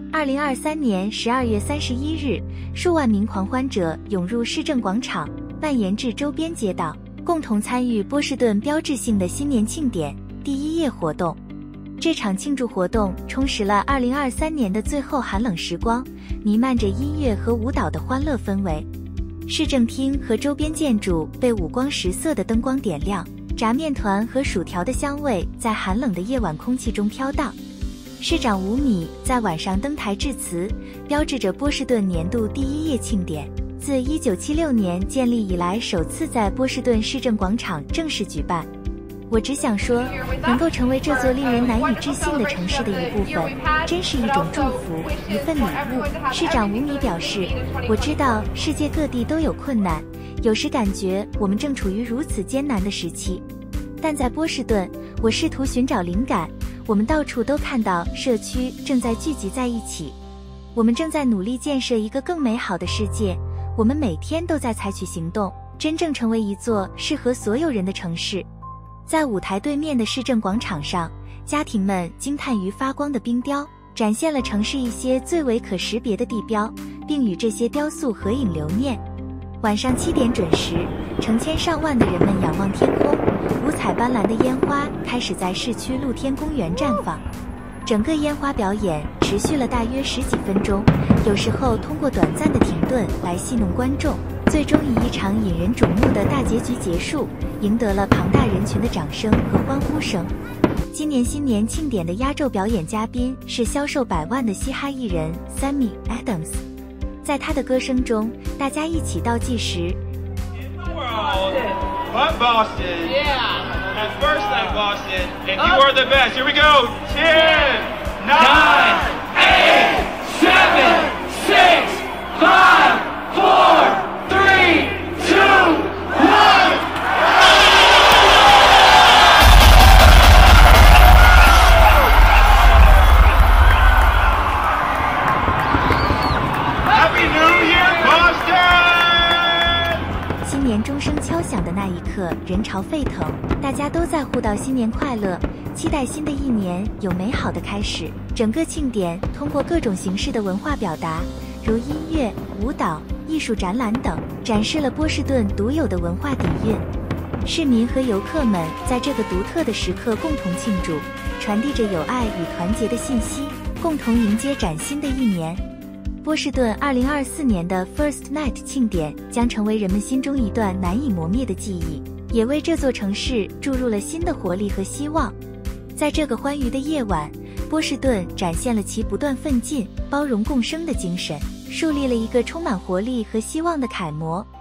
2023年12月31日，数万名狂欢者涌入市政广场，蔓延至周边街道，共同参与波士顿标志性的新年庆典第一夜活动。这场庆祝活动充实了2023年的最后寒冷时光，弥漫着音乐和舞蹈的欢乐氛围。市政厅和周边建筑被五光十色的灯光点亮，炸面团和薯条的香味在寒冷的夜晚空气中飘荡。市长伍米在晚上登台致辞，标志着波士顿年度第一夜庆典自1976年建立以来首次在波士顿市政广场正式举办。我只想说，能够成为这座令人难以置信的城市的一部分，真是一种祝福，一份礼物。市长伍米表示，我知道世界各地都有困难，有时感觉我们正处于如此艰难的时期，但在波士顿，我试图寻找灵感。我们到处都看到社区正在聚集在一起，我们正在努力建设一个更美好的世界。我们每天都在采取行动，真正成为一座适合所有人的城市。在舞台对面的市政广场上，家庭们惊叹于发光的冰雕，展现了城市一些最为可识别的地标，并与这些雕塑合影留念。晚上7点准时，成千上万的人们仰望天空，五彩斑斓的烟花开始在市区露天公园绽放。整个烟花表演持续了大约10几分钟，有时候通过短暂的停顿来戏弄观众，最终以一场引人瞩目的大结局结束，赢得了庞大人群的掌声和欢呼声。今年新年庆典的压轴表演嘉宾是销售100万的嘻哈艺人 Sammy Adams， 在他的歌声中，大家一起倒计时。 But Boston. Yeah. At first I'm Boston, and you are the best. Here we go. 10, 9, 8, 7, 6, 5, 4, 3, 2, 1. Happy New Year, Boston! 新年钟声敲响的那一刻，人潮沸腾，大家都在互道新年快乐，期待新的一年有美好的开始。整个庆典通过各种形式的文化表达，如音乐、舞蹈、艺术展览等，展示了波士顿独有的文化底蕴。市民和游客们在这个独特的时刻共同庆祝，传递着友爱与团结的信息，共同迎接崭新的一年。波士顿2024年的 First Night 庆典将成为人们心中一段难以磨灭的记忆，也为这座城市注入了新的活力和希望。在这个欢愉的夜晚，波士顿展现了其不断奋进、包容共生的精神，树立了一个充满活力和希望的楷模。